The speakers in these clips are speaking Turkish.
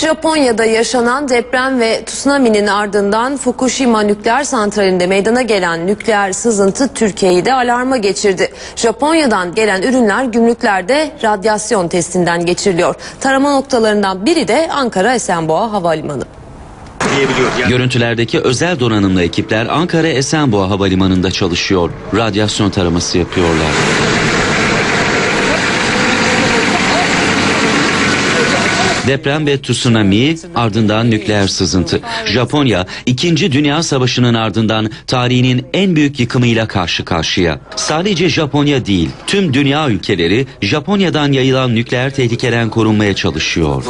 Japonya'da yaşanan deprem ve tsunami'nin ardından Fukushima nükleer santralinde meydana gelen nükleer sızıntı Türkiye'yi de alarma geçirdi. Japonya'dan gelen ürünler gümrüklerde radyasyon testinden geçiriliyor. Tarama noktalarından biri de Ankara Esenboğa Havalimanı. Görüntülerdeki özel donanımlı ekipler Ankara Esenboğa Havalimanı'nda çalışıyor. Radyasyon taraması yapıyorlar. Deprem ve tsunami, ardından nükleer sızıntı. Japonya, 2. Dünya Savaşı'nın ardından tarihinin en büyük yıkımıyla karşı karşıya. Sadece Japonya değil, tüm dünya ülkeleri Japonya'dan yayılan nükleer tehlikeden korunmaya çalışıyor.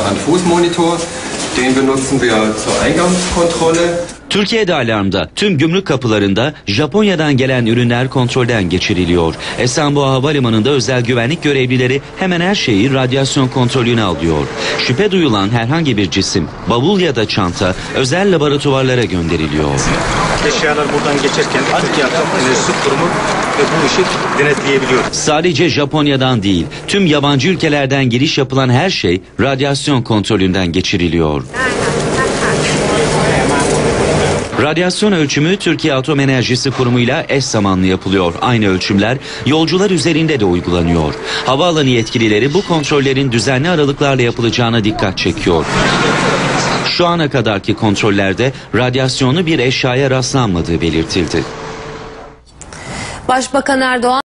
Türkiye'de alarmda. Tüm gümrük kapılarında Japonya'dan gelen ürünler kontrolden geçiriliyor. Esenboğa Havalimanı'nda özel güvenlik görevlileri hemen her şeyi radyasyon kontrolünü alıyor. Şüphe duyulan herhangi bir cisim, bavul ya da çanta özel laboratuvarlara gönderiliyor. Eşyalar buradan geçerken Türkiye Atom Enerjisi Kurumu ve bu işi denetleyebiliyor. Sadece Japonya'dan değil, tüm yabancı ülkelerden giriş yapılan her şey radyasyon kontrolünden geçiriliyor. Radyasyon ölçümü Türkiye Atom Enerjisi Kurumu'yla eş zamanlı yapılıyor. Aynı ölçümler yolcular üzerinde de uygulanıyor. Havaalanı yetkilileri bu kontrollerin düzenli aralıklarla yapılacağına dikkat çekiyor. Şu ana kadarki kontrollerde radyasyonlu bir eşyaya rastlanmadığı belirtildi. Başbakan Erdoğan